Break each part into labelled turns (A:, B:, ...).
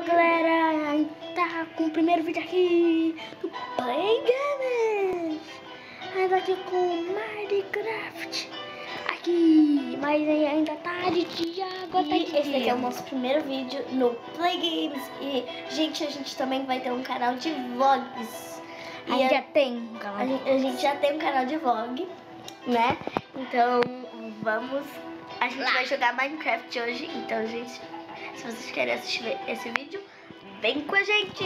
A: galera, a gente tá com o primeiro vídeo aqui do Play Games. Ainda aqui com Minecraft aqui, mas ainda tá de dia, agora tá de dia. Esse aqui é o nosso primeiro vídeo no Play Games. E, gente, a gente também vai ter um canal de vlogs. A gente já tem um canal. A gente já tem um canal de vlog, né? Então, vamos... A gente vai jogar Minecraft hoje. Então, gente, se vocês querem assistir esse vídeo, vem com a gente!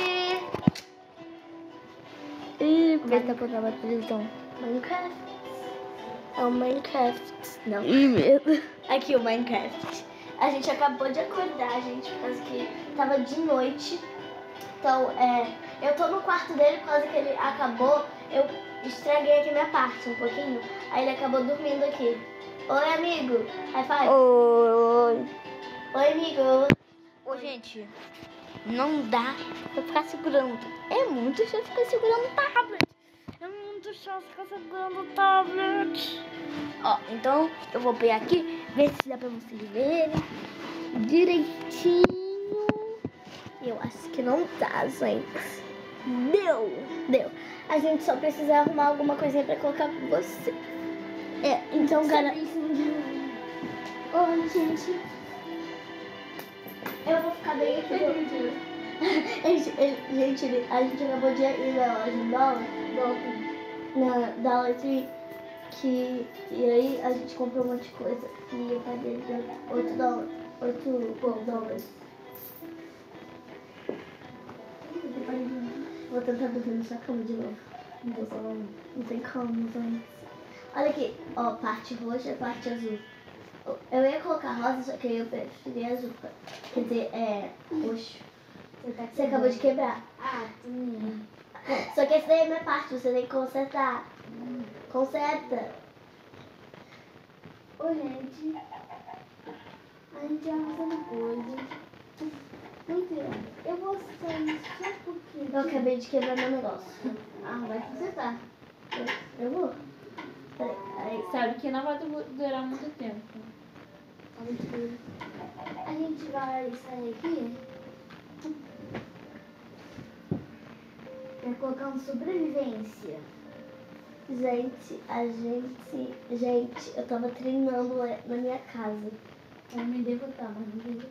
A: E vai tá botando a televisão. Minecraft. É o Minecraft. Não. Ih, medo. Aqui o Minecraft. A gente acabou de acordar, gente, por causa que tava de noite. Então, eu tô no quarto dele por causa que ele acabou. Eu estraguei aqui minha parte um pouquinho. Aí ele acabou dormindo aqui. Oi, amigo. High five.
B: Oi.
A: Oi, amigo.
B: Ô, gente, não dá pra ficar segurando. É muito chato ficar segurando o tablet. É muito chato ficar segurando o tablet. Ó, então eu vou pegar aqui, ver se dá pra vocês verem direitinho.
A: Eu acho que não dá, gente.
B: Deu.
A: A gente só precisa arrumar alguma coisinha pra colocar pra você. Então, cara... Oi, gente. Eu vou ficar bem aqui dentro. Gente, a gente acabou de ir na loja de dólar, Dollar Tree, e aí a gente comprou um monte de coisa. E eu paguei $8. Vou tentar dormir na sua cama de novo. Não tem como, gente. Olha aqui, ó, parte roxa, parte azul. Eu ia colocar rosa, só que eu preferi azul. Quer dizer, roxo. Você acabou de quebrar.
B: Ah, sim.
A: Só que essa daí é minha parte, você tem que consertar. Conserta.
B: Oi, gente. A gente vai fazendo coisa. Mentira. Eu vou sair só porque...
A: Eu acabei de quebrar meu negócio.
B: Ah, vai consertar.
A: Eu vou. Peraí.
B: Sabe que não vai durar muito tempo. A gente vai sair aqui pra colocar um sobrevivência.
A: Gente, eu tava treinando na minha casa.
B: Vai me derrotar, mas não derrotar.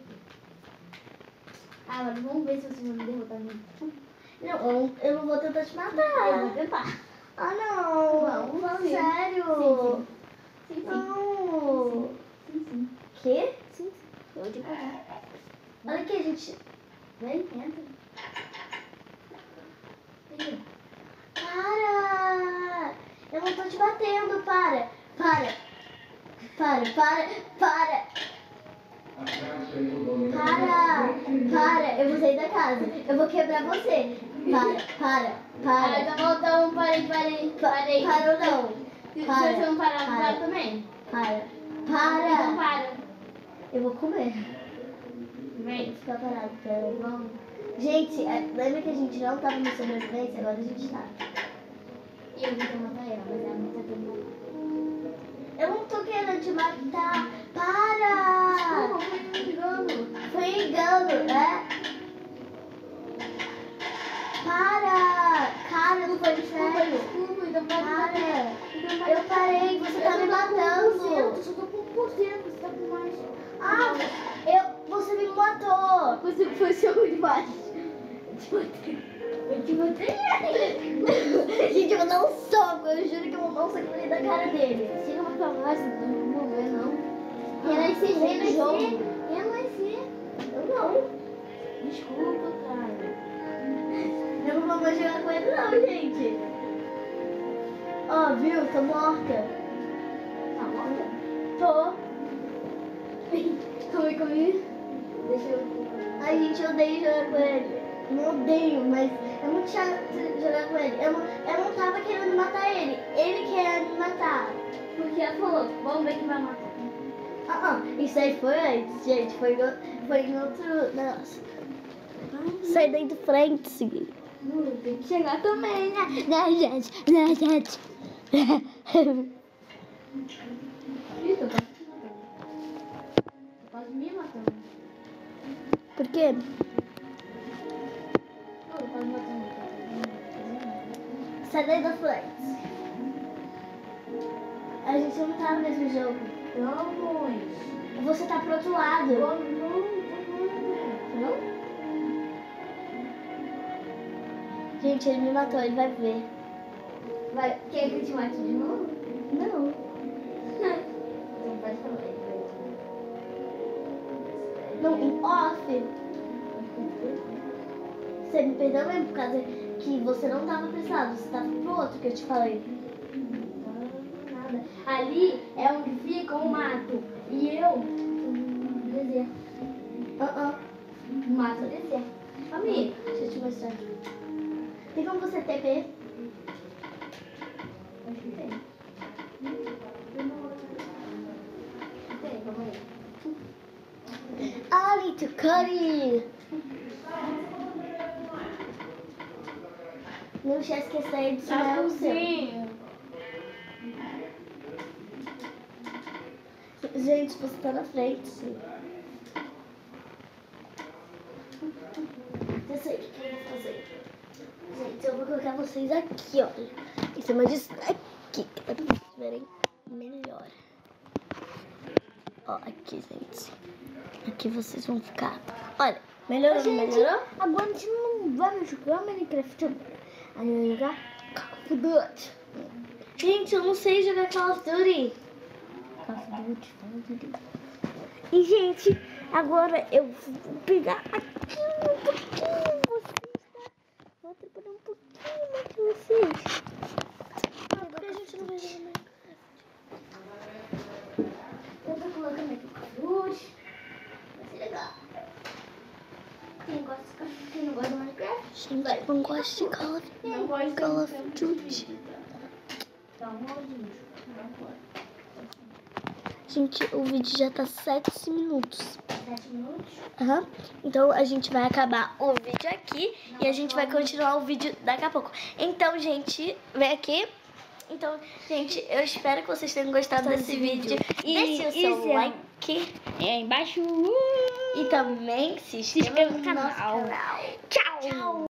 B: Ah, mas vamos ver se você vai me derrotar mesmo.
A: Não, eu não vou tentar te matar.
B: Eu vou tentar.
A: Ah, não.
B: Vamos,
A: Fala
B: sim.
A: sério.
B: Sim.
A: Não.
B: Sim.
A: Quê?
B: Sim. Eu vou te pagar.
A: Olha aqui, gente.
B: Vem, entra. Vem.
A: Para! Eu não tô te batendo, para! Para! Eu vou sair da casa. Eu vou quebrar você. Para!
B: Ah, então parei.
A: Para ou não?
B: Se você não parar, para também.
A: Para!
B: Então para.
A: Eu vou comer.
B: Vem.
A: Ficar parado, peraí, vamos. Gente, lembra que a gente não tava no sobrevivência? Agora a gente tá.
B: E eu vou matar ela, mas ela não tá querendo.
A: Eu não tô querendo te matar. Para!
B: Desculpa, foi um engano.
A: Foi engano, né? Para! Cara, não foi sério.
B: Desculpa, então
A: Para! Eu parei, você tá me matando.
B: Eu só tô com 1%, você tá com mais.
A: Ah, você me matou.
B: Você foi seu demais. Eu te matei.
A: Gente, eu vou dar um soco. Eu juro que eu vou dar um soco na cara dele.
B: Chega mais pra baixo, não vou morrer não.
A: Renascer. Eu não.
B: Desculpa, cara.
A: Eu não vou mais jogar com ele não, gente. Ó, viu? Tô morta.
B: Tá morta?
A: Tô.
B: Comi. Deixa eu...
A: Ai, gente, eu odeio jogar com ele. Não odeio, mas é muito chato jogar com ele. Eu não tava querendo matar ele. Ele quer me matar.
B: Porque ela falou, vamos ver quem vai matar.
A: Isso aí foi antes, gente. Foi em outro... Nossa. Sai daí de frente.
B: Tem que chegar também, né?
A: Gente.
B: Ih, tô quase me matando.
A: Por quê? Sai daí da frente. A gente não tá no mesmo jogo.
B: Vamos.
A: Você tá pro outro lado. Não? Gente, ele me matou, ele vai ver.
B: Quer que eu te mate de novo?
A: Não.
B: Então pode falar.
A: Não, em off. Você me perdeu mesmo por causa que você não tava prestado, você tava pro outro que eu te falei.
B: Nada. Ali é onde fica o mato. E eu deserto. Mato deserto. Amigo,
A: Deixa eu te mostrar. Tem como você TP?
B: acho que tem. Tem, calma aí.
A: I need to cut it. Não esquece que esse daí de cima é o seu. Gente, você tá na frente. Eu sei o que eu vou fazer. Gente, eu vou colocar vocês aqui, olha. Em cima disso aqui, pra vocês verem melhor. Ó, aqui, gente. Aqui vocês vão ficar. Olha, melhorou, não melhorou?
B: Agora a gente não vai jogar Minicreft agora. A gente vai jogar Call of Duty.
A: Gente, eu não sei jogar Call of Duty.
B: Call of Duty.
A: E, gente, agora eu vou pegar aqui um pouquinho vocês, tá? Vou atrapalhar um pouquinho mais que vocês. Porque a gente não vai jogar mais.
B: Eu tô colocando aqui o Call of Duty. Vai ser legal. Quem não gosta de Minecraft?
A: Gente, não gosto de Call of Duty.
B: Dá um molzinho. Não pode.
A: Gente, o vídeo já tá 7 minutos.
B: 7 minutos?
A: Aham. Então a gente vai acabar o vídeo aqui e a gente vai continuar o vídeo daqui a pouco. Então, gente, vem aqui. Então, gente, eu espero que vocês tenham gostado desse vídeo. Deixe o seu like
B: aí embaixo.
A: e também se inscreva no nosso canal. Tchau!